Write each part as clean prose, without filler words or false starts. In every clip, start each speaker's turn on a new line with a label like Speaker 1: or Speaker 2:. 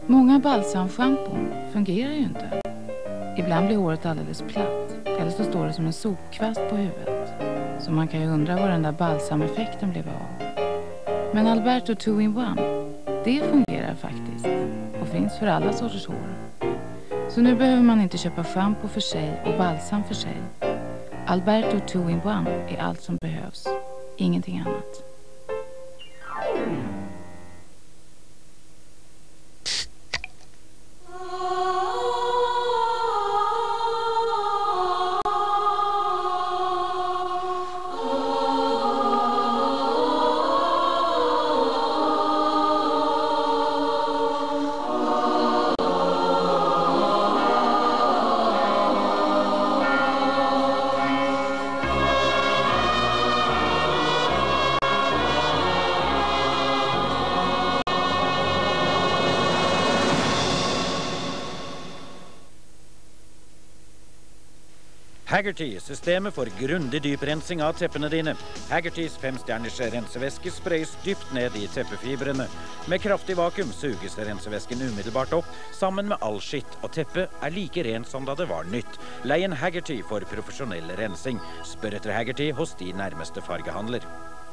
Speaker 1: Många balsamschampon fungerar ju inte. Ibland blir håret alldeles platt, eller så står det som en sopkvast på huvudet. Så man kan ju undra vad den där balsameffekten blev av. Men Alberto 2-in-1, det fungerar faktiskt och finns för alla sorters hår. Så nu behöver man inte köpa shampoo för sig och balsam för sig. Alberto 2-in-1 är allt som behövs, ingenting annat.
Speaker 2: Haggerty, systemet for grundig dyprensing av teppene dine. Haggertys 5-stjerners rensevæske sprøys dypt ned i teppefibrene. Med kraftig vakuum suges rensevæsken umiddelbart opp, sammen med all skitt, og teppet er like rent som da det var nytt. Lei en Haggerty for profesjonell rensing. Spør etter Haggerty hos de nærmeste fargehandler.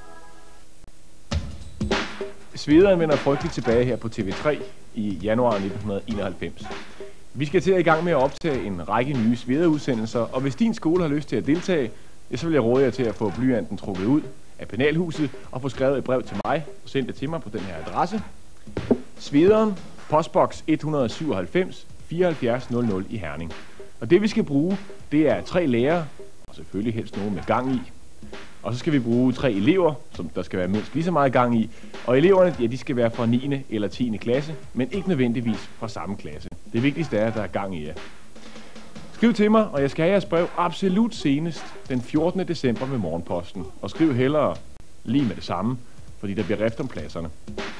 Speaker 3: Svederen vender frygteligt tilbage her på TV3 i januar 1991. Vi skal til at i gang med at optage en række nye svederudsendelser, og hvis din skole har lyst til at deltage, så vil jeg råde jer til at få blyanten trukket ud af penalhuset og få skrevet et brev til mig og sendt det til mig på den her adresse. Svederen, postboks 197 7400 i Herning. Og det vi skal bruge, det er 3 lærere, og selvfølgelig helst nogen med gang i. Og så skal vi bruge 3 elever, som der skal være mindst lige så meget gang i. Og eleverne, ja, de skal være fra 9. eller 10. klasse, men ikke nødvendigvis fra samme klasse. Det vigtigste er, at der er gang i jer. Skriv til mig, og jeg skal have jeres brev absolut senest den 14. december med Morgenposten. Og skriv hellere lige med det samme, fordi der bliver rift om pladserne.